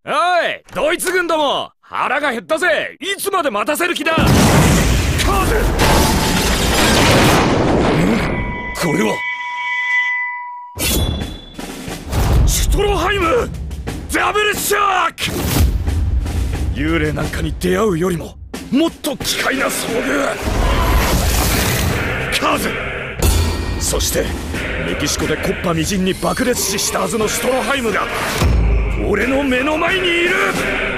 おい、ドイツ軍ども、腹が減ったぜ。いつまで待たせる気だ。カーゼ。これはシュトロハイムダブルショック。幽霊なんかに出会うよりももっと奇怪な遭遇。カーゼ。そしてメキシコで木っ端みじんに爆裂死したはずのシュトロハイムが俺の目の前にいる。